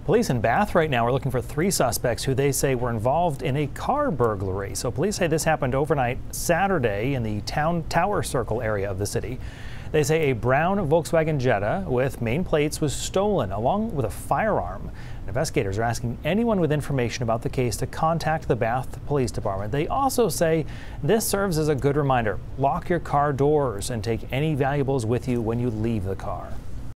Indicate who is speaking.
Speaker 1: Police in Bath right now are looking for 3 suspects who they say were involved in a car burglary. So police say this happened overnight Saturday in the Tower Circle area of the city. They say a brown Volkswagen Jetta with main plates was stolen along with a firearm. Investigators are asking anyone with information about the case to contact the Bath Police Department. They also say this serves as a good reminder. Lock your car doors and take any valuables with you when you leave the car.